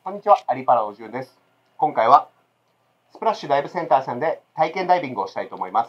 こんにちは、アリパラおじゅんです。今回はスプラッシュダイブセンターさんで体験ダイビングをしたいと思います。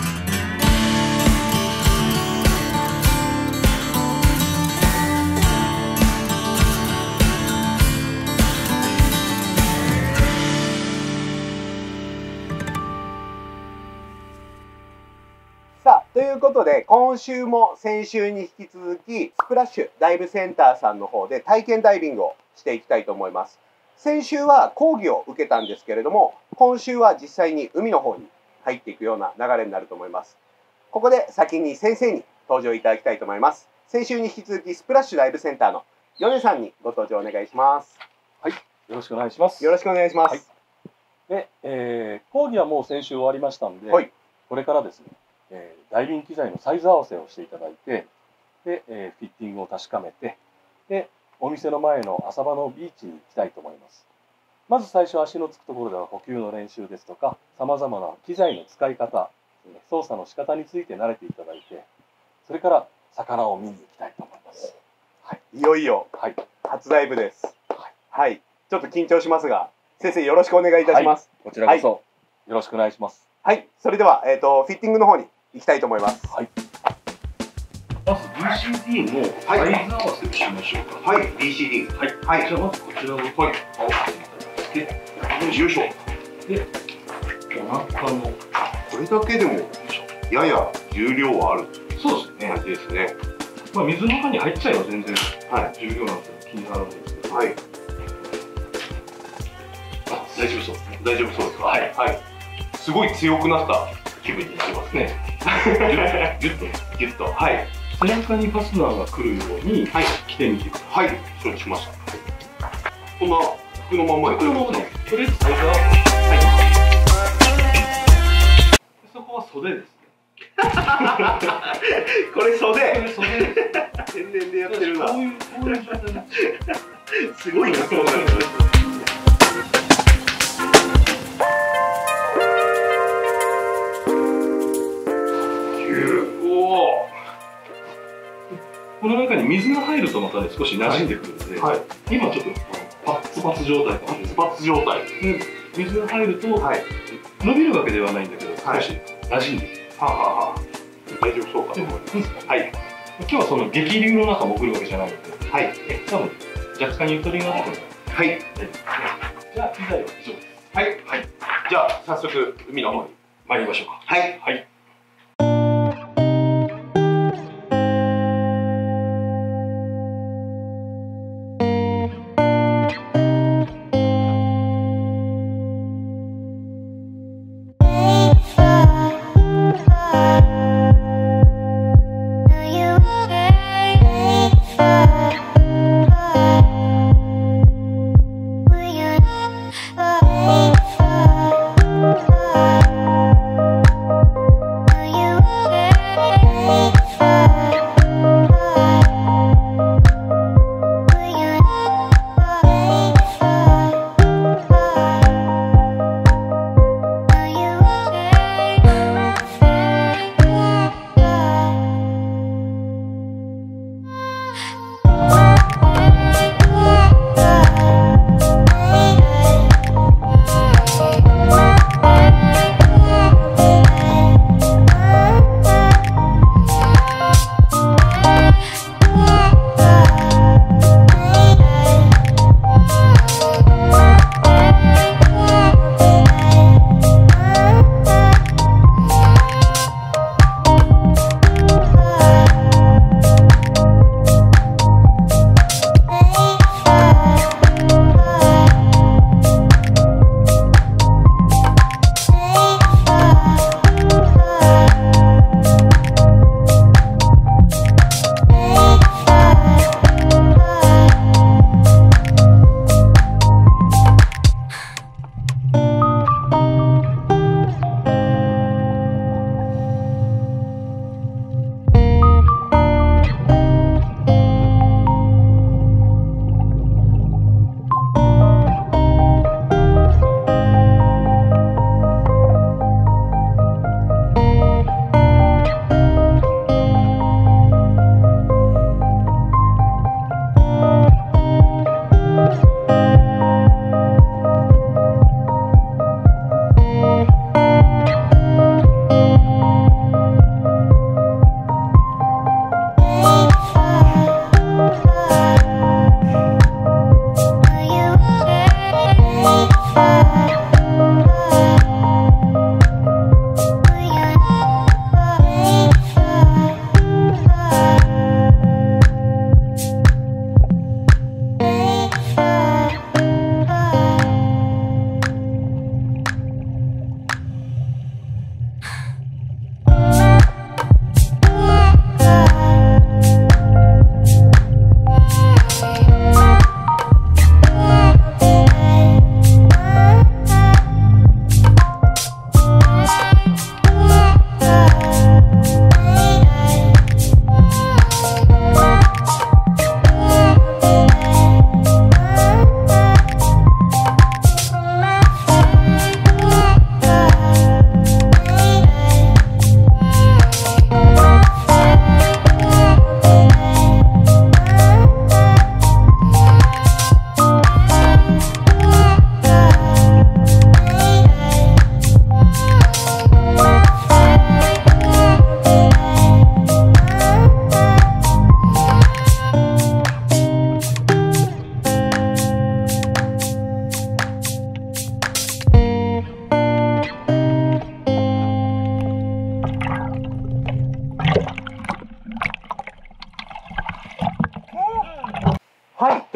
さあ、ということで今週も先週に引き続きスプラッシュダイブセンターさんの方で体験ダイビングをしていきたいと思います。先週は講義を受けたんですけれども、今週は実際に海の方に入っていくような流れになると思います。ここで先に先生に登場いただきたいと思います。先週に引き続きスプラッシュダイブセンターの米さんにご登場お願いします。 はい、よろしくお願いします。 よろしくお願いします。 はい、で、講義はもう先週終わりましたんで、 はい、 これからですね、ダイビング機材のサイズ合わせをしていただいて、で、フィッティングを確かめて、で、お店の前の浅場のビーチに行きたいと思います。まず最初足のつくところでは呼吸の練習ですとか、さまざまな機材の使い方、操作の仕方について慣れていただいて、それから魚を見に行きたいと思います。 はい、いよいよ初ダイブです。はい、ちょっと緊張しますが、先生よろしくお願いいたします。 こちらこそよろしくお願いします。 はい、それではフィッティングの方に行きたいと思います。 はい。 まず BCD のサイズ合わせをしましょうか。 はい、BCD。 はい。じゃあまずこちらを合わせていただいて、よいしょ。で、お腹のこれだけでもやや重量はある。 そうですね。 感じですね。 まあ水の中に入っちゃえば全然重量なんて気にならないんですけど。 はい。 大丈夫そう。 大丈夫そうですか。 はいはい。 すごい強くなった気分になりますね。 ギュッとギュッと。はい。 背中にファスナーが来るように着てみてください。 はい。承知しました。こんな服のままで。 服のままで。とりあえずサイズ合わせ。はい。そこは袖ですね。 これ袖。 これ袖。 天然でやってるな。 こういう状態になっちゃう。 すごいな。そうなんです。 この中に水が入るとまたね少し馴染んでくるので、今ちょっとパッツパツ状態かもしれない。 パツ状態。 水が入ると伸びるわけではないんだけど少し馴染んでくる。 大丈夫そうかと思います。はい。 今日はその激流の中潜るわけじゃないので、多分若干ゆとりがあってもはい。 じゃあ機材は以上です。 はい。じゃあ早速海の方に参りましょうか。 はい。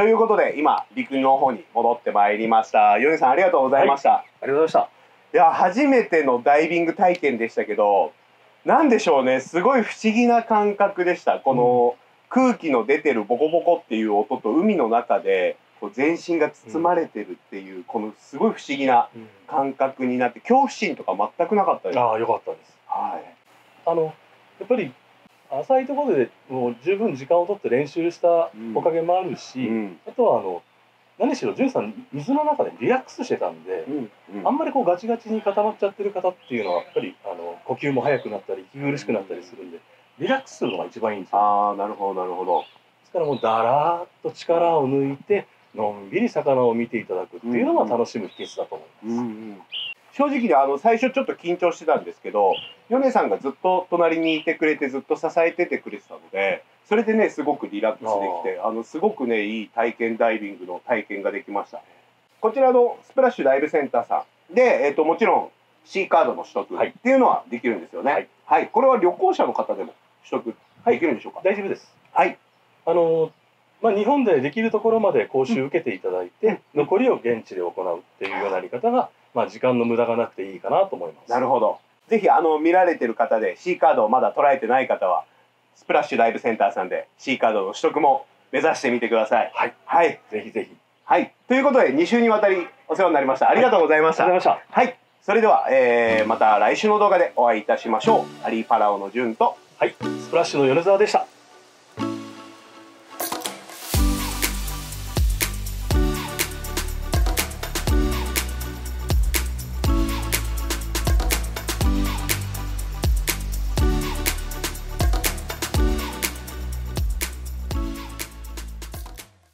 ということで今陸の方に戻ってまいりました。米さんありがとうございました。 ありがとうございました。 いや初めてのダイビング体験でしたけど、なんでしょうね、すごい不思議な感覚でした。この空気の出てるボコボコっていう音と海の中でこう全身が包まれてるっていう、このすごい不思議な感覚になって、恐怖心とか全くなかったです。 ああ、よかったです。 はい。 やっぱり浅いところでもう十分時間を取って練習したおかげもあるし、あとは何しろ潤さん水の中でリラックスしてたんで、あんまりこうガチガチに固まっちゃってる方っていうのはやっぱり呼吸も速くなったり息苦しくなったりするんで、リラックスするのが一番いいんですよ。 ああ、なるほどなるほど。 ですからもうだらーっと力を抜いてのんびり魚を見ていただくっていうのが楽しむ秘訣だと思います。 正直最初ちょっと緊張してたんですけど、米さんがずっと隣にいてくれてずっと支えててくれてたので、それでねすごくリラックスできて、すごくねいい体験ダイビングの体験ができました。こちらのスプラッシュダイブセンターさんで、もちろん C カードの取得っていうのはできるんですよね。はい、これは旅行者の方でも取得できるんでしょうか？ 大丈夫です。 はい。 日本でできるところまで講習受けていただいて、残りを現地で行うっていうようなやり方が、時間の無駄がなくていいかなと思います。 なるほど。ぜひ見られてる方で C カードをまだ捉えてない方はスプラッシュダイブセンターさんで C カードの取得も目指してみてください。 はい。 はい。 ぜひぜひ。 はい。ということで2週にわたりお世話になりました。ありがとうございました。 ありがとうございました。 はい。それでは、また来週の動画でお会いいたしましょう。アリーパラオのジュンと、 はい、スプラッシュの米澤でした。